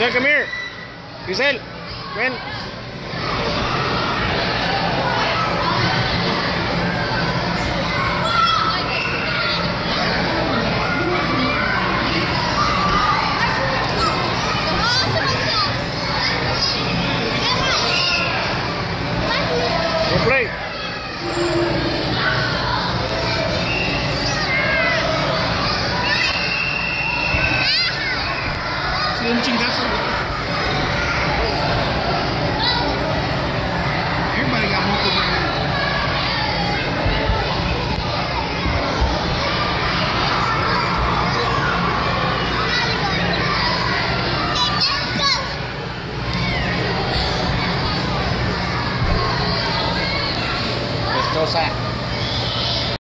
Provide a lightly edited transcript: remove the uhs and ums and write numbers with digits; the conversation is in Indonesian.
Xisselle, come here. Xisselle, ven. Go play. Un chingazo. Everybody got multiple hands. Destroza.